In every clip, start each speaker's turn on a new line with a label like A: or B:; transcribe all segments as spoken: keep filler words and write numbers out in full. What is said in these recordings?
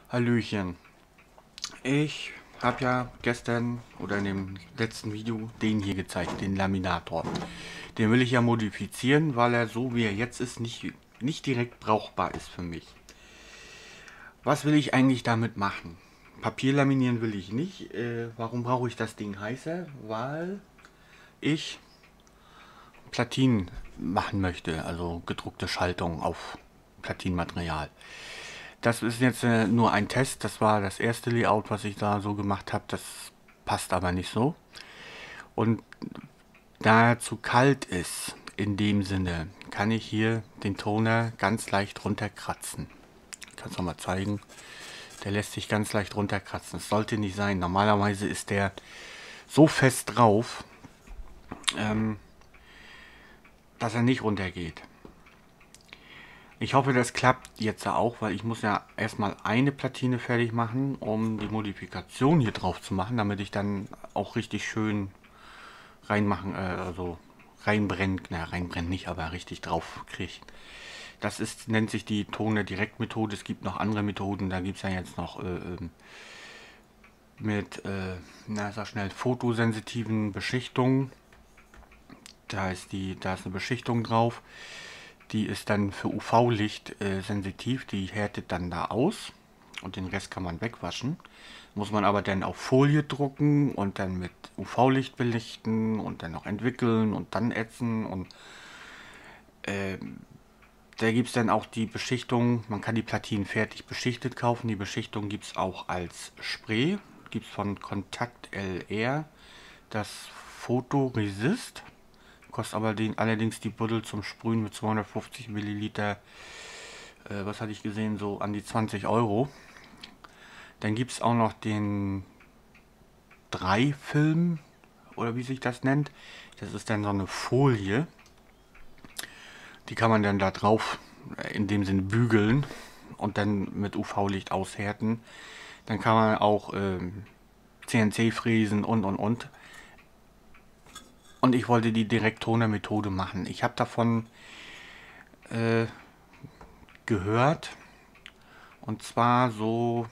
A: Hallöchen. Ich habe ja gestern oder in dem letzten Video den hier gezeigt, den Laminator. Den will ich ja modifizieren, weil er so wie er jetzt ist nicht, nicht direkt brauchbar ist für mich. Was will ich eigentlich damit machen? Papier laminieren will ich nicht. Äh, warum brauche ich das Ding heißer? Weil ich Platinen machen möchte, also gedruckte Schaltungen auf Platinenmaterial. Das ist jetzt äh, nur ein Test. Das war das erste Layout, was ich da so gemacht habe. Das passt aber nicht so. Und da er zu kalt ist, in dem Sinne, kann ich hier den Toner ganz leicht runterkratzen. Ich kann es nochmal zeigen. Der lässt sich ganz leicht runterkratzen. Das sollte nicht sein. Normalerweise ist der so fest drauf, ähm, dass er nicht runtergeht. Ich hoffe, das klappt jetzt auch, weil ich muss ja erstmal eine Platine fertig machen, um die Modifikation hier drauf zu machen, damit ich dann auch richtig schön reinmachen, äh, also reinbrennen, na reinbrennen nicht, aber richtig drauf kriege. Das ist, nennt sich die Toner-Direkt-Methode. Es gibt noch andere Methoden, da gibt es ja jetzt noch äh, mit, äh, na sag schnell, photosensitiven Beschichtungen. Da ist, die, da ist eine Beschichtung drauf. Die ist dann für U V-Licht äh, sensitiv, die härtet dann da aus und den Rest kann man wegwaschen. Muss man aber dann auf Folie drucken und dann mit U V-Licht belichten und dann noch entwickeln und dann ätzen. Und äh, da gibt es dann auch die Beschichtung, man kann die Platinen fertig beschichtet kaufen. Die Beschichtung gibt es auch als Spray, gibt es von Kontakt L R, das Photoresist. Kostet aber den, allerdings die Buddel zum Sprühen mit zweihundertfünfzig Milliliter, äh, was hatte ich gesehen, so an die zwanzig Euro. Dann gibt es auch noch den drei Film, oder wie sich das nennt. Das ist dann so eine Folie. Die kann man dann da drauf, in dem Sinne bügeln und dann mit U V-Licht aushärten. Dann kann man auch ähm, C N C fräsen und und und. Und ich wollte die Direkttoner-Methode machen. Ich habe davon äh, gehört. Und zwar so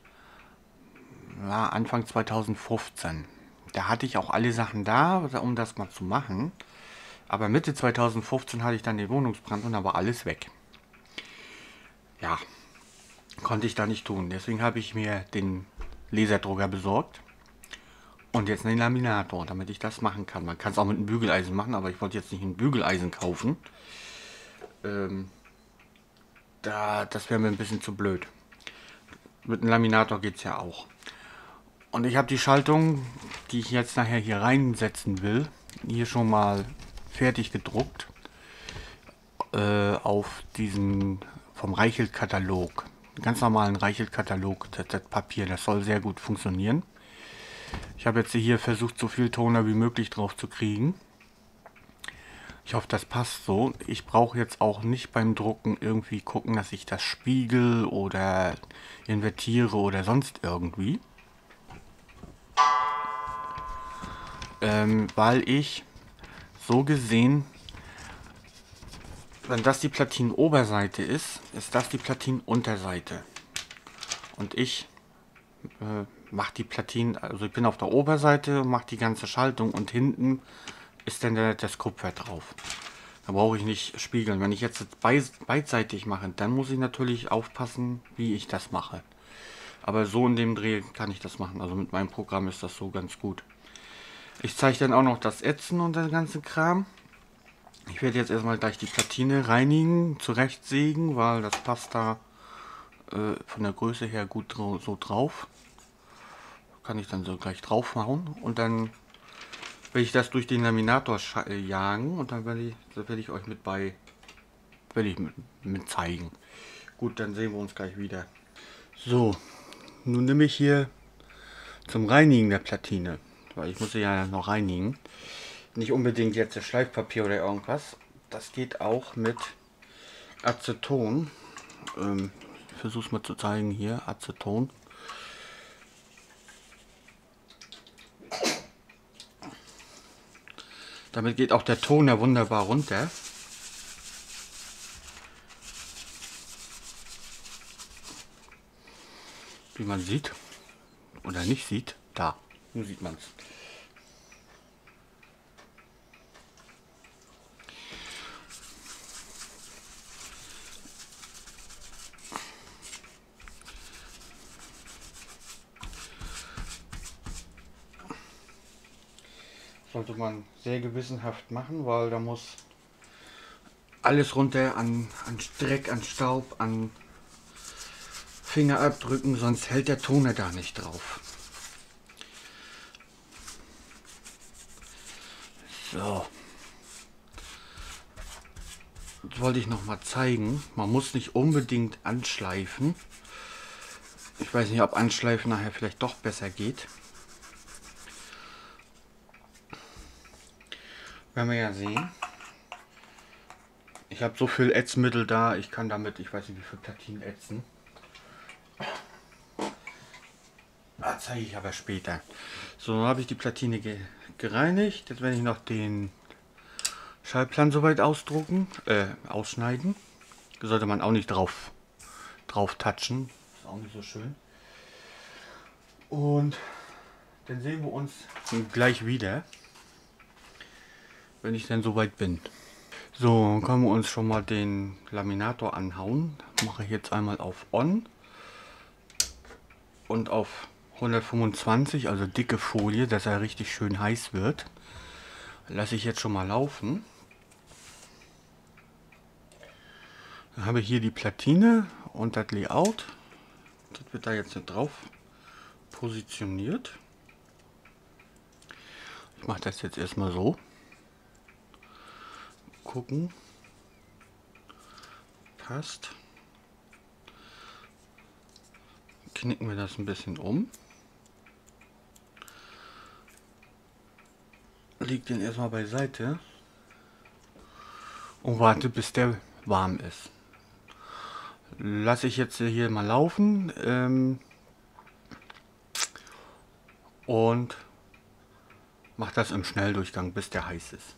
A: ja, Anfang zweitausendfünfzehn. Da hatte ich auch alle Sachen da, um das mal zu machen. Aber Mitte zweitausendfünfzehn hatte ich dann den Wohnungsbrand und da war alles weg. Ja, konnte ich da nicht tun. Deswegen habe ich mir den Laserdrucker besorgt. Und jetzt einen Laminator, damit ich das machen kann. Man kann es auch mit einem Bügeleisen machen, aber ich wollte jetzt nicht ein Bügeleisen kaufen. Ähm, da, das wäre mir ein bisschen zu blöd. Mit einem Laminator geht es ja auch. Und ich habe die Schaltung, die ich jetzt nachher hier reinsetzen will, hier schon mal fertig gedruckt. Äh, auf diesen vom Reichelt-Katalog. Ganz normalen Reichelt-Katalog, das, das Papier, das soll sehr gut funktionieren. Ich habe jetzt hier versucht, so viel Toner wie möglich drauf zu kriegen. Ich hoffe, das passt so. Ich brauche jetzt auch nicht beim Drucken irgendwie gucken, dass ich das spiegel oder invertiere oder sonst irgendwie. Ähm, weil ich so gesehen, wenn das die Platinenoberseite ist, ist das die Platinenunterseite. Und ich äh, mache die Platinen, also ich bin auf der Oberseite, mache die ganze Schaltung und hinten ist dann der, das Kupfer drauf. Da brauche ich nicht spiegeln. Wenn ich jetzt beidseitig mache, dann muss ich natürlich aufpassen, wie ich das mache. Aber so in dem Dreh kann ich das machen. Also mit meinem Programm ist das so ganz gut. Ich zeige dann auch noch das Ätzen und den ganzen Kram. Ich werde jetzt erstmal gleich die Platine reinigen, zurechtsägen, weil das passt da äh, von der Größe her gut so drauf. Kann ich dann so gleich drauf hauen und dann werde ich das durch den Laminator jagen und dann werde ich, das werde ich euch mit bei werde ich mit, mit zeigen. Gut, dann sehen wir uns gleich wieder. So, nun nehme ich hier zum Reinigen der Platine, weil ich muss sie ja noch reinigen. Nicht unbedingt jetzt das Schleifpapier oder irgendwas. Das geht auch mit Aceton. Ähm, ich versuche es mal zu zeigen hier, Aceton. Damit geht auch der Toner wunderbar runter. wie man sieht oder nicht sieht. Da, nun sieht man es. Sollte man sehr gewissenhaft machen, weil da muss alles runter an, an Dreck, an Staub, an Fingerabdrücken, sonst hält der Toner da nicht drauf. So. Das wollte ich noch mal zeigen. Man muss nicht unbedingt anschleifen. Ich weiß nicht, ob Anschleifen nachher vielleicht doch besser geht. Werden wir ja sehen. Ich habe so viel Ätzmittel da, ich kann damit, ich weiß nicht wie viele Platinen ätzen. Das zeige ich aber später. So, dann habe ich die Platine ge gereinigt. Jetzt werde ich noch den Schaltplan soweit ausdrucken, äh, ausschneiden. Da sollte man auch nicht drauf, drauf touchen. Ist auch nicht so schön. Und dann sehen wir uns gleich wieder, wenn ich dann soweit bin. So, dann können wir uns schon mal den Laminator anhauen. Mache ich jetzt einmal auf On und auf hundertfünfundzwanzig, also dicke Folie, dass er richtig schön heiß wird. Lasse ich jetzt schon mal laufen. Dann habe ich hier die Platine und das Layout. Das wird da jetzt drauf positioniert. Ich mache das jetzt erstmal so. Gucken. Passt. Knicken wir das ein bisschen um. Leg den erstmal beiseite und warte, bis der warm ist. Lasse ich jetzt hier mal laufen ähm, und mache das im Schnelldurchgang, bis der heiß ist.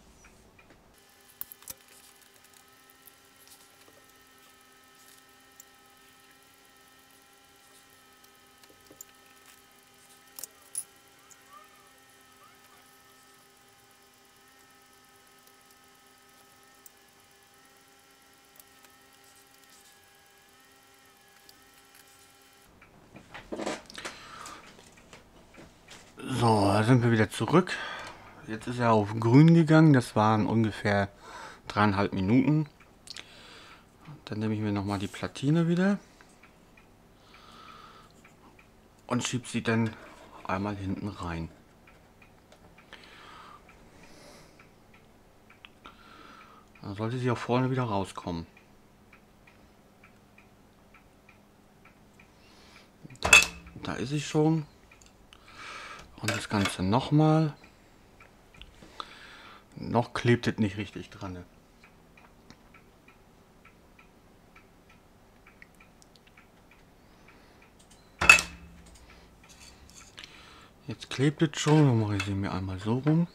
A: So, da sind wir wieder zurück. Jetzt ist er auf grün gegangen. Das waren ungefähr dreieinhalb Minuten. Dann nehme ich mir nochmal die Platine wieder und schiebe sie dann einmal hinten rein. Dann sollte sie auch vorne wieder rauskommen. Da ist sie schon. Und das Ganze nochmal. Noch klebt es nicht richtig dran. Jetzt klebt es schon. Dann mache ich sie mir einmal so rum.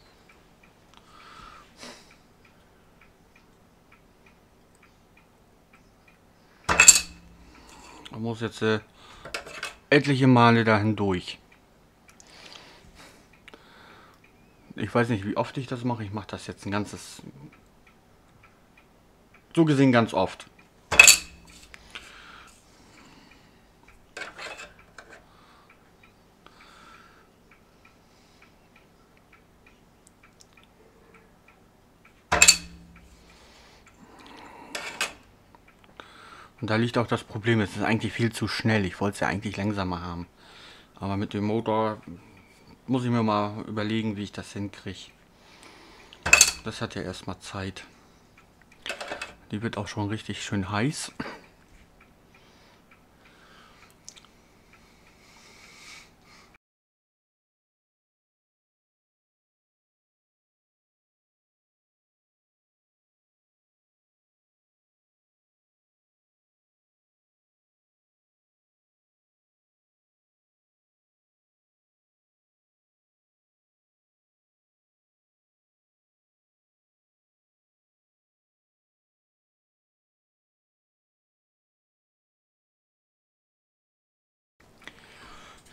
A: Man muss jetzt äh, etliche Male dahin durch. Ich weiß nicht, wie oft ich das mache. Ich mache das jetzt ein ganzes... So gesehen ganz oft. Und da liegt auch das Problem, es ist eigentlich viel zu schnell. Ich wollte es ja eigentlich langsamer haben. Aber mit dem Motor muss ich mir mal überlegen, wie ich das hinkriege. Das hat ja erstmal Zeit. Die wird auch schon richtig schön heiß.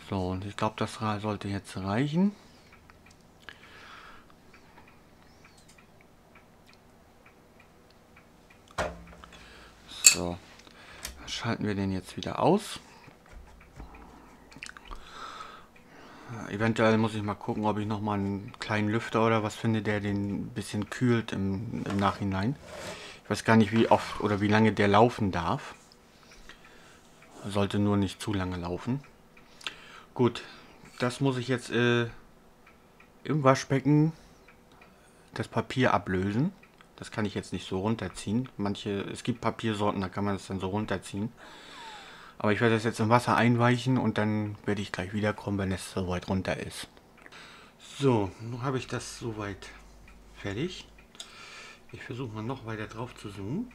A: So, und ich glaube, das sollte jetzt reichen. So, schalten wir den jetzt wieder aus. Eventuell muss ich mal gucken, ob ich noch mal einen kleinen Lüfter oder was finde, der den ein bisschen kühlt im, im Nachhinein. Ich weiß gar nicht, wie oft oder wie lange der laufen darf. Sollte nur nicht zu lange laufen. Gut, das muss ich jetzt äh, im Waschbecken das Papier ablösen. Das kann ich jetzt nicht so runterziehen. Manche, es gibt Papiersorten, da kann man es dann so runterziehen. Aber ich werde das jetzt im Wasser einweichen und dann werde ich gleich wiederkommen, wenn es soweit runter ist. So, nun habe ich das soweit fertig. Ich versuche mal noch weiter drauf zu zoomen.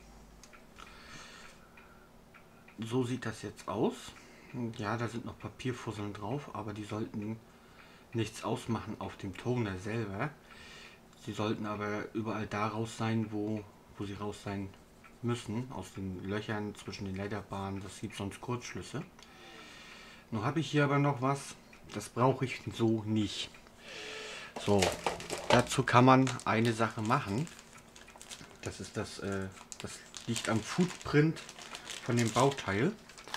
A: So sieht das jetzt aus. Ja, da sind noch Papierfusseln drauf, aber die sollten nichts ausmachen auf dem Toner selber. Sie sollten aber überall da raus sein, wo, wo sie raus sein müssen. Aus den Löchern zwischen den Leiterbahnen, das gibt sonst Kurzschlüsse. Nun habe ich hier aber noch was, das brauche ich so nicht. So, dazu kann man eine Sache machen. Das ist das, äh, das liegt am Footprint von dem Bauteil,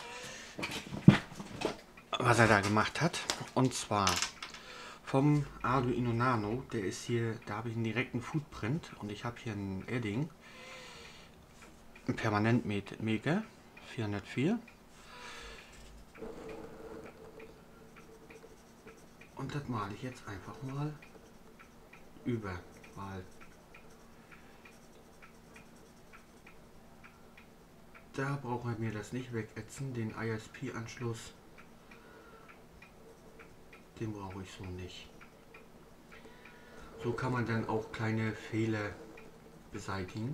A: was er da gemacht hat. Und zwar vom Arduino Nano, der ist hier, da habe ich einen direkten Footprint und ich habe hier ein Edding, ein Permanentmeter vierhundertvier. Und das male ich jetzt einfach mal über, weil da braucht er mir das nicht wegätzen, den I S P-Anschluss. Den brauche ich so nicht. So kann man dann auch kleine Fehler beseitigen.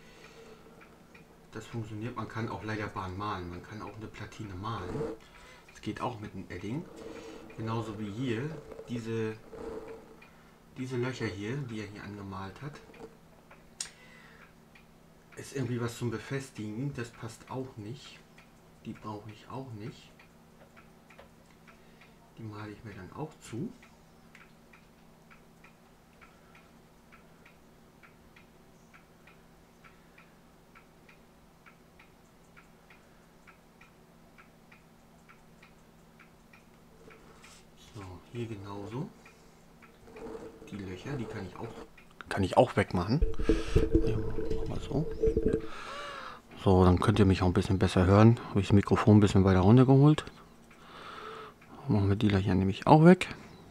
A: Das funktioniert. Man kann auch Leiterbahn malen. Man kann auch eine Platine malen. Das geht auch mit einem Edding. Genauso wie hier. Diese, diese Löcher hier, die er hier angemalt hat. Ist irgendwie was zum Befestigen. Das passt auch nicht. Die brauche ich auch nicht. Die male ich mir dann auch zu. So, hier genauso. Die Löcher, die kann ich auch, kann ich auch wegmachen. Ja, machen wir so. So, dann könnt ihr mich auch ein bisschen besser hören. Habe ich das Mikrofon ein bisschen weiter runter geholt. Machen wir die Löcher nämlich auch weg.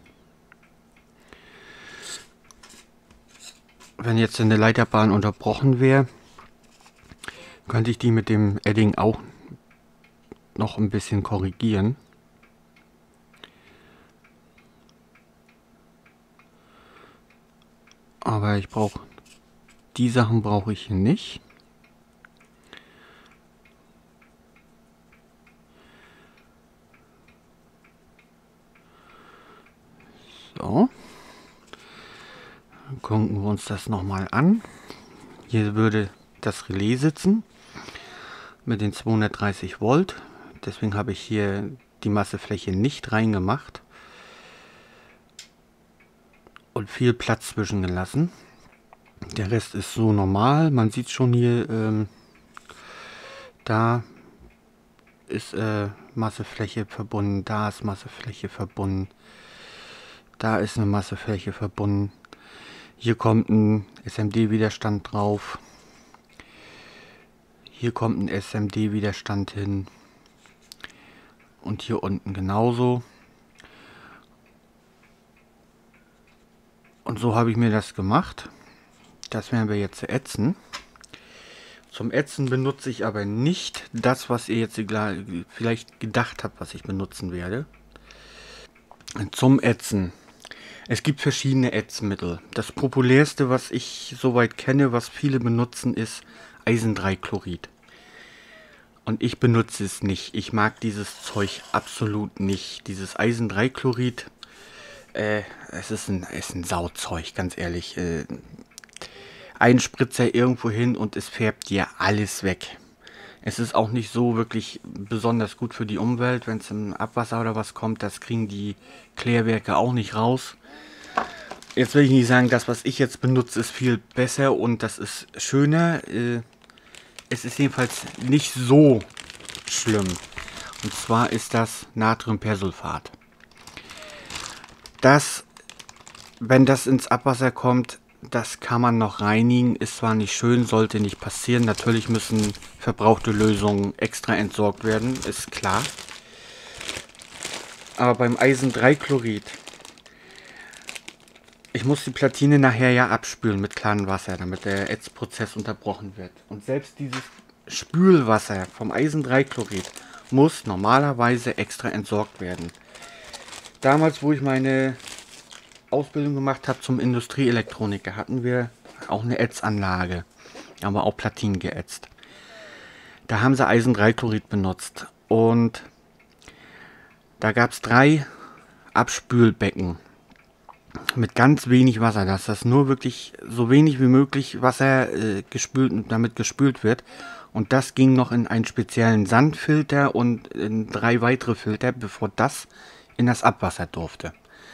A: Wenn jetzt eine Leiterbahn unterbrochen wäre, könnte ich die mit dem Edding auch noch ein bisschen korrigieren. Aber ich brauche, die Sachen brauche ich hier nicht. So. Dann gucken wir uns das nochmal an. Hier würde das Relais sitzen mit den zweihundertdreißig Volt. Deswegen habe ich hier die Massefläche nicht reingemacht und viel Platz zwischen gelassen. Der Rest ist so normal. Man sieht schon hier, ähm, da ist äh, Massefläche verbunden, da ist Massefläche verbunden, da ist eine Massefläche verbunden. Hier kommt ein S M D-Widerstand drauf. Hier kommt ein S M D-Widerstand hin. Und hier unten genauso. Und so habe ich mir das gemacht. Das werden wir jetzt ätzen. Zum Ätzen benutze ich aber nicht das, was ihr jetzt vielleicht gedacht habt, was ich benutzen werde. Zum Ätzen. Es gibt verschiedene Ätzmittel. Das populärste, was ich soweit kenne, was viele benutzen, ist Eisen drei Chlorid. Und ich benutze es nicht. Ich mag dieses Zeug absolut nicht. Dieses Eisen drei Chlorid, äh, es ist ein, ist ein Sauzeug, ganz ehrlich. Äh, ein Spritzer irgendwo hin und es färbt dir alles weg. Es ist auch nicht so wirklich besonders gut für die Umwelt, wenn es im Abwasser oder was kommt. Das kriegen die Klärwerke auch nicht raus. Jetzt will ich nicht sagen, das, was ich jetzt benutze, ist viel besser und das ist schöner. Äh, es ist jedenfalls nicht so schlimm. Und zwar ist das Natriumpersulfat. Das, wenn das ins Abwasser kommt, das kann man noch reinigen. Ist zwar nicht schön, sollte nicht passieren. Natürlich müssen verbrauchte Lösungen extra entsorgt werden, ist klar. Aber beim Eisen drei Chlorid, ich muss die Platine nachher ja abspülen mit klarem Wasser, damit der Ätzprozess unterbrochen wird. Und selbst dieses Spülwasser vom Eisen drei Chlorid muss normalerweise extra entsorgt werden. Damals, wo ich meine Ausbildung gemacht habe zum Industrieelektroniker, hatten wir auch eine Ätzanlage. Da haben wir auch Platinen geätzt. Da haben sie Eisen drei Chlorid benutzt. Und da gab es drei Abspülbecken mit ganz wenig Wasser, dass das nur wirklich so wenig wie möglich Wasser äh, gespült und damit gespült wird. Und das ging noch in einen speziellen Sandfilter und in drei weitere Filter, bevor das in das Abwasser durfte.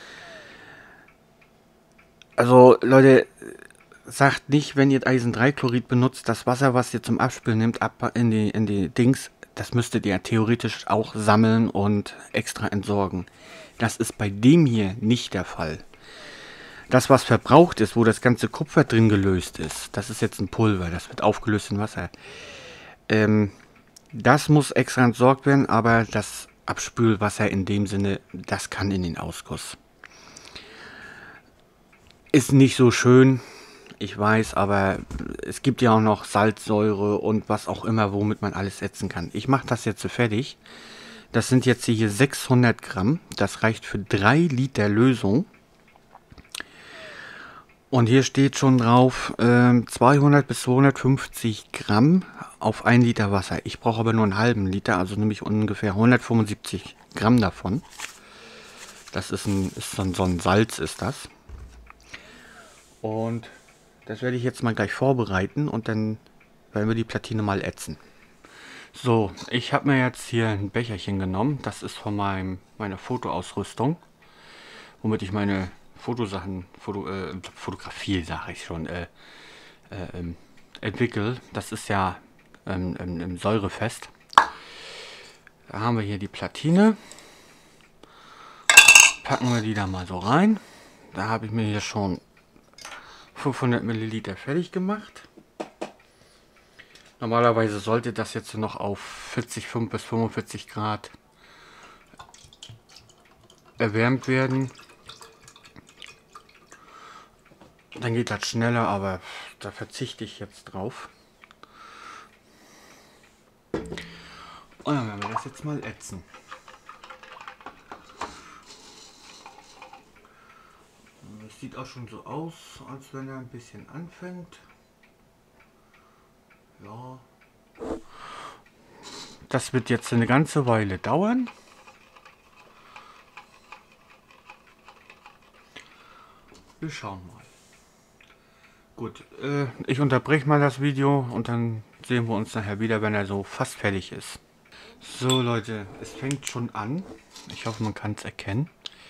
A: Also Leute, sagt nicht, wenn ihr Eisen drei Chlorid benutzt, das Wasser, was ihr zum Abspülen nehmt, ab in die, in die Dings, das müsstet ihr theoretisch auch sammeln und extra entsorgen. Das ist bei dem hier nicht der Fall. Das, was verbraucht ist, wo das ganze Kupfer drin gelöst ist, das ist jetzt ein Pulver, das wird aufgelöst in Wasser. Ähm, das muss extra entsorgt werden, aber das Abspülwasser in dem Sinne, das kann in den Ausguss. Ist nicht so schön, ich weiß, aber es gibt ja auch noch Salzsäure und was auch immer, womit man alles ätzen kann. Ich mache das jetzt so fertig. Das sind jetzt hier sechshundert Gramm. Das reicht für drei Liter Lösung. Und hier steht schon drauf, äh, zweihundert bis zweihundertfünfzig Gramm auf ein Liter Wasser. Ich brauche aber nur einen halben Liter, also nehme ich ungefähr hundertfünfundsiebzig Gramm davon. Das ist, ein, ist so, ein, so ein Salz ist das. Und das werde ich jetzt mal gleich vorbereiten und dann werden wir die Platine mal ätzen. So, ich habe mir jetzt hier ein Becherchen genommen. Das ist von meinem, meiner Fotoausrüstung, womit ich meine Fotosachen, Foto, äh, Fotografie, sage ich schon, äh, äh, entwickle. Das ist ja ähm, ähm, säurefest. Da haben wir hier die Platine. Packen wir die da mal so rein. Da habe ich mir hier schon fünfhundert Milliliter fertig gemacht. Normalerweise sollte das jetzt noch auf vierzig Komma fünf bis fünfundvierzig Grad erwärmt werden. Dann geht das schneller, aber da verzichte ich jetzt drauf. Und dann werden wir das jetzt mal ätzen. Es sieht auch schon so aus, als wenn er ein bisschen anfängt. Ja. Das wird jetzt eine ganze Weile dauern. Wir schauen mal. Gut, äh, ich unterbreche mal das Video und dann sehen wir uns nachher wieder, wenn er so fast fertig ist. So Leute, es fängt schon an. Ich hoffe, man kann es erkennen.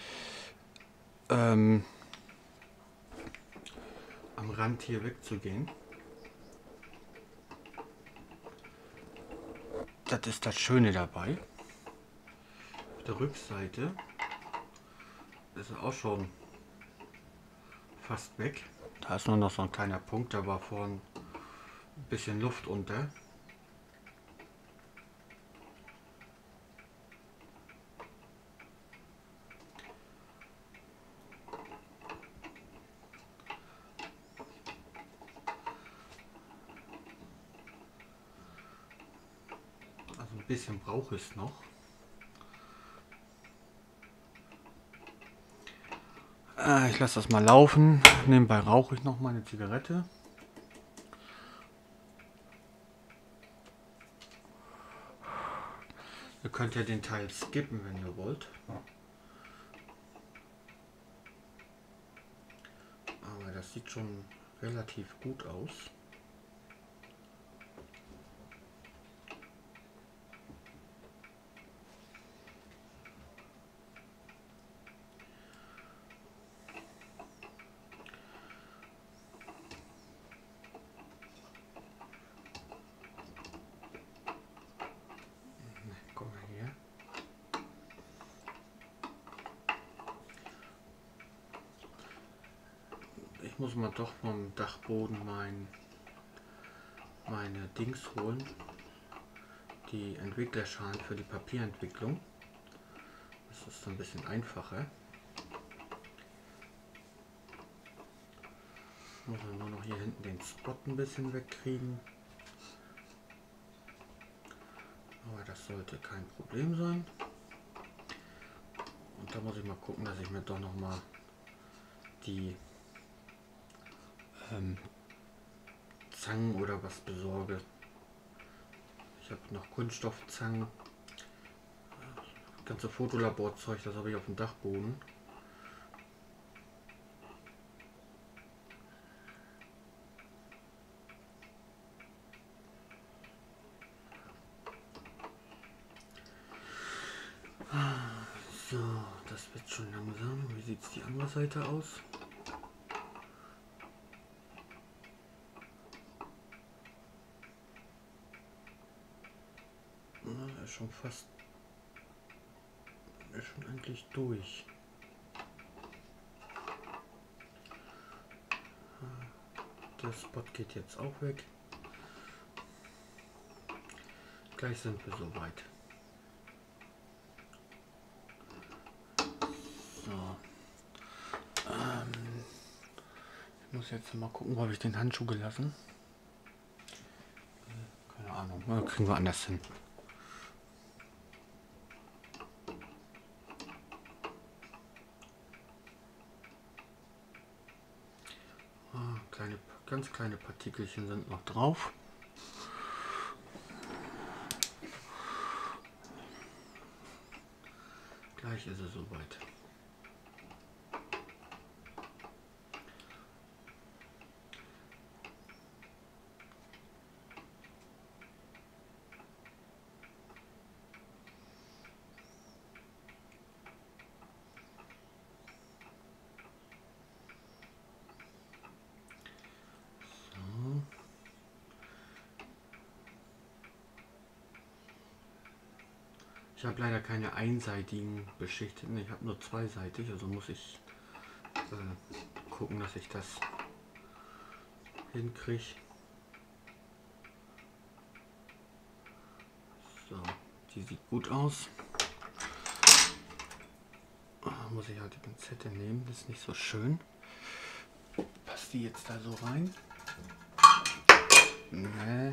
A: Ähm, am Rand hier wegzugehen. Das ist das Schöne dabei. Auf der Rückseite ist er auch schon fast weg. Da ist nur noch so ein kleiner Punkt, da war vorhin ein bisschen Luft unter. Also ein bisschen brauche ich es noch. Ich lasse das mal laufen. Nebenbei rauche ich noch mal eine Zigarette. Ihr könnt ja den Teil skippen, wenn ihr wollt. Aber das sieht schon relativ gut aus. muss man doch vom Dachboden mein, meine Dings holen. Die Entwicklerschalen für die Papierentwicklung. Das ist ein bisschen einfacher. Muss man nur noch hier hinten den Spot ein bisschen wegkriegen. Aber das sollte kein Problem sein. Und da muss ich mal gucken, dass ich mir doch noch mal die ähm, Zangen oder was besorge. Ich habe noch Kunststoffzangen. Das ganze Fotolaborzeug, das habe ich auf dem Dachboden. So, das wird schon langsam. Wie sieht es die andere Seite aus? Na, ist schon fast, ist schon eigentlich durch. Der Spot geht jetzt auch weg. Gleich sind wir soweit. So. Ähm, ich muss jetzt mal gucken, wo habe ich den Handschuh gelassen. Keine Ahnung, ja, kriegen wir anders hin. Ah, kleine, ganz kleine Partikelchen sind noch drauf. Gleich ist es soweit. Ich habe leider keine einseitigen beschichteten, ich habe nur zweiseitig, also muss ich äh, gucken, dass ich das hinkriege. So, die sieht gut aus. Ah, muss ich halt die Pinzette nehmen, das ist nicht so schön. Passt die jetzt da so rein? Nee.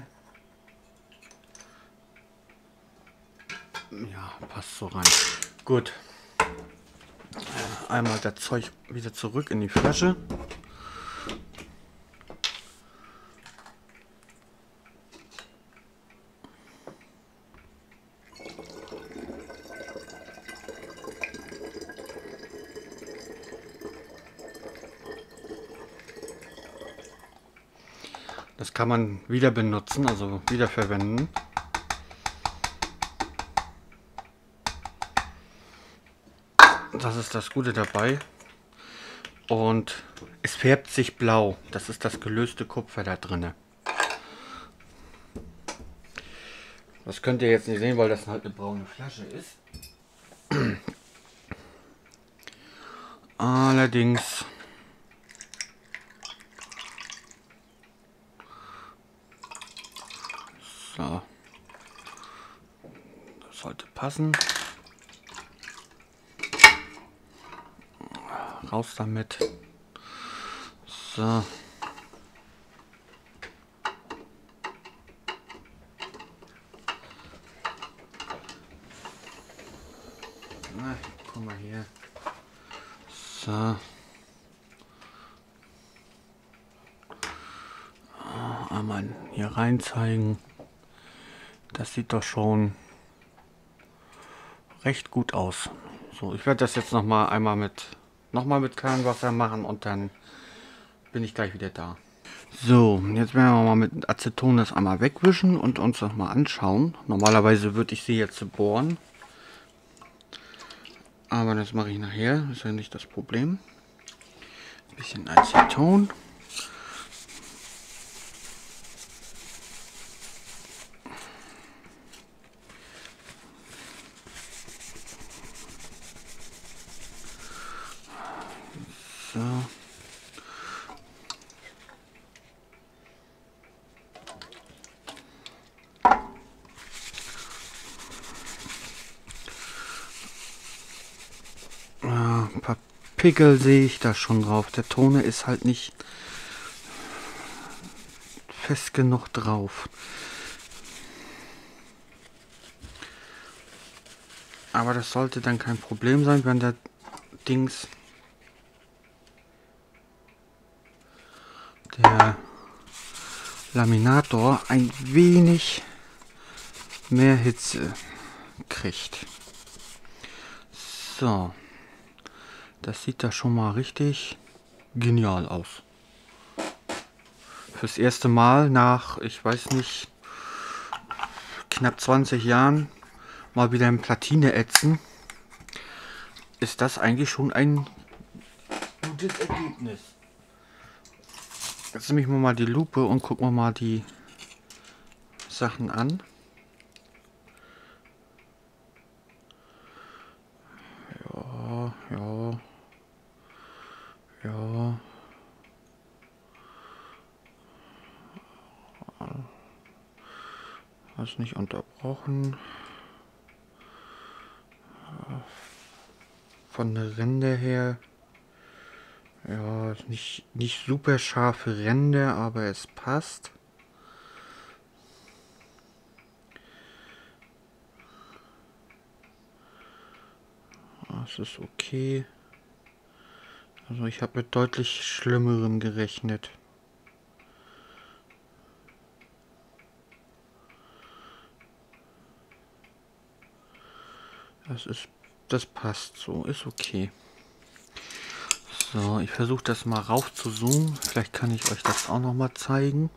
A: Ja, passt so rein. Gut. Einmal das Zeug wieder zurück in die Flasche. Das kann man wieder benutzen, also wieder verwenden. Das ist das Gute dabei. Und es färbt sich blau. Das ist das gelöste Kupfer da drin. Das könnt ihr jetzt nicht sehen, weil das halt eine braune Flasche ist. Allerdings so, das sollte passen. Raus damit. So. Na, guck mal hier. So. Einmal hier rein zeigen. Das sieht doch schon recht gut aus. So, ich werde das jetzt noch mal einmal mit noch mal mit kaltem Wasser machen und dann bin ich gleich wieder da. So, jetzt werden wir mal mit Aceton das einmal wegwischen und uns das mal anschauen. Normalerweise würde ich sie jetzt bohren, aber das mache ich nachher, ist ja nicht das Problem. Ein bisschen Aceton. So. ein paar Pickel sehe ich da schon drauf. Der Toner ist halt nicht fest genug drauf. Aber das sollte dann kein Problem sein, wenn der Dings, der Laminator ein wenig mehr Hitze kriegt. So, das sieht da schon mal richtig genial aus. Fürs erste Mal nach, ich weiß nicht, knapp zwanzig Jahren mal wieder in Platine ätzen, ist das eigentlich schon ein gutes Ergebnis. Jetzt nehme ich mir mal die Lupe und gucken wir mal die Sachen an. Ja, ja, ja. Hast nicht unterbrochen. Von der Ränder her, ja, nicht, nicht super scharfe Ränder, aber es passt. Das ist okay. Also ich habe mit deutlich Schlimmerem gerechnet. Das ist, das passt so, ist okay. So, ich versuche das mal rauf zu zoomen. Vielleicht kann ich euch das auch noch mal zeigen.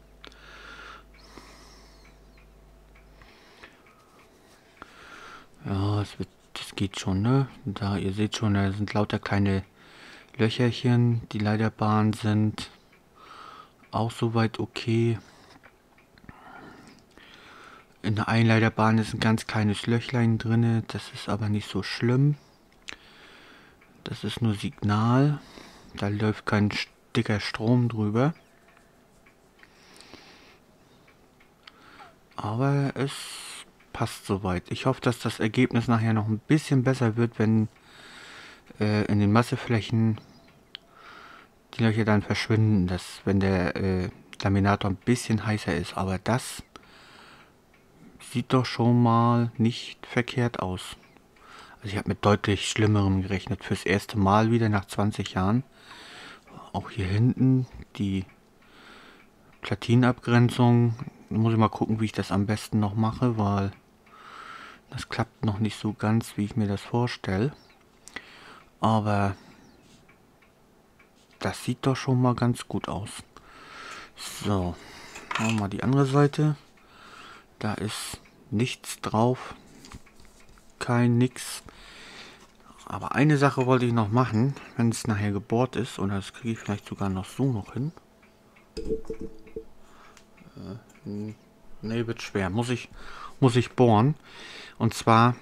A: Ja, es wird, das geht schon, ne? Da, ihr seht schon, da sind lauter kleine Löcherchen. Die Leiterbahnen sind auch soweit okay. In der Einleiterbahn ist ein ganz kleines Löchlein drin. Das ist aber nicht so schlimm. Das ist nur Signal. Da läuft kein dicker Strom drüber. Aber es passt soweit. Ich hoffe, dass das Ergebnis nachher noch ein bisschen besser wird, wenn äh, in den Masseflächen die Löcher dann verschwinden, dass, wenn der äh, Laminator ein bisschen heißer ist. Aber das sieht doch schon mal nicht verkehrt aus. Also ich habe mit deutlich Schlimmerem gerechnet. Fürs erste Mal wieder nach zwanzig Jahren. Auch hier hinten die Platinenabgrenzung. Da muss ich mal gucken, wie ich das am besten noch mache, weil das klappt noch nicht so ganz, wie ich mir das vorstelle. Aber das sieht doch schon mal ganz gut aus. So, machen wir mal die andere Seite. Da ist nichts drauf. Kein nix. Aber eine Sache wollte ich noch machen, wenn es nachher gebohrt ist. Und das kriege ich vielleicht sogar noch so noch hin. Äh, ne, wird schwer. Muss ich, muss ich bohren. Und zwar,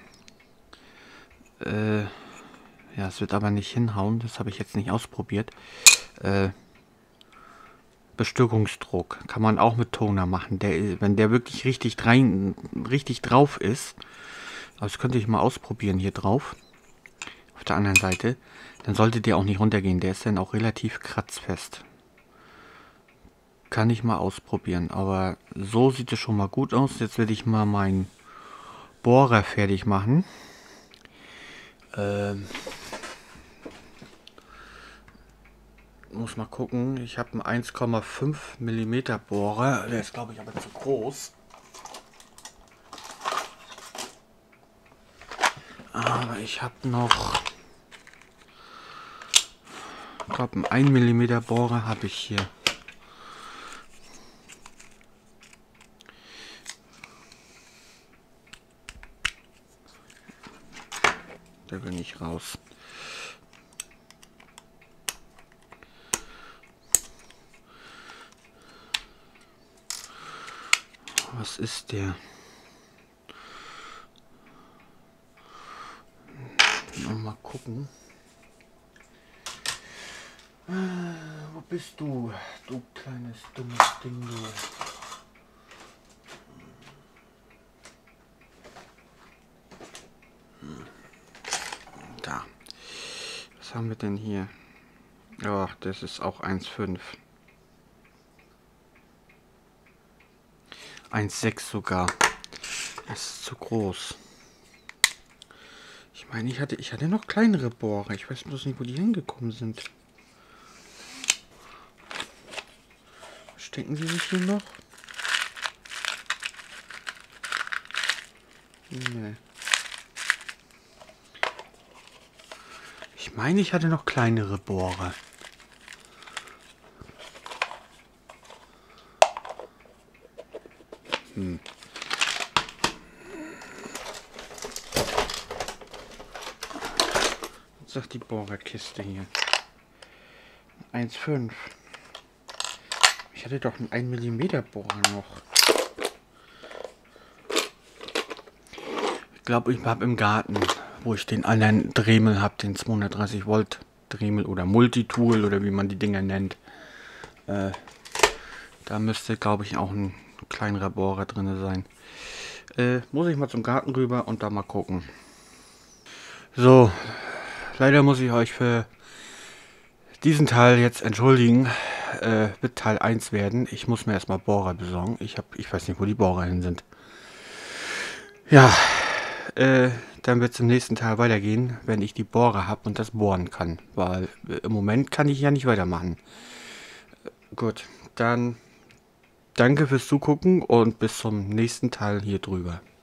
A: äh, ja, es wird aber nicht hinhauen. Das habe ich jetzt nicht ausprobiert. Äh, Bestückungsdruck kann man auch mit Toner machen. Der, wenn der wirklich richtig rein, richtig drauf ist, das könnte ich mal ausprobieren hier drauf. Auf der anderen Seite, dann sollte der auch nicht runtergehen. Der ist dann auch relativ kratzfest. Kann ich mal ausprobieren. Aber so sieht es schon mal gut aus. Jetzt werde ich mal meinen Bohrer fertig machen. Ähm, muss mal gucken. Ich habe einen eins Komma fünf Millimeter Bohrer. Der ist, glaube ich, aber zu groß. Aber ich habe noch, ich glaube, einen ein Millimeter Bohrer habe ich hier. Der will nicht raus. Was ist der? Mal gucken. Äh, wo bist du, du kleines dummes Ding, du? Da. Was haben wir denn hier? Ja, das ist auch eins Komma fünf. eins Komma sechs sogar. Das ist zu groß. Ich meine, ich hatte, ich hatte noch kleinere Bohrer. Ich weiß bloß nicht, wo die hingekommen sind. Stecken sie sich hier noch? Nee. Ich meine, ich hatte noch kleinere Bohrer. Hm. Was sagt die Bohrerkiste hier? eins Komma fünf. Ich hatte doch einen ein Millimeter Bohrer noch. Ich glaube, ich habe im Garten, wo ich den anderen Dremel habe, den zweihundertdreißig Volt Dremel oder Multitool oder wie man die Dinger nennt. Äh, da müsste, glaube ich, auch ein kleinerer Bohrer drin sein. Äh, muss ich mal zum Garten rüber und da mal gucken. So, leider muss ich euch für diesen Teil jetzt entschuldigen. Äh, wird Teil eins werden. Ich muss mir erstmal Bohrer besorgen. Ich habe, ich weiß nicht, wo die Bohrer hin sind. Ja, äh, dann wird es im nächsten Teil weitergehen, wenn ich die Bohrer habe und das bohren kann. Weil äh, im Moment kann ich ja nicht weitermachen. Äh, gut, dann danke fürs Zugucken und bis zum nächsten Teil hier drüber.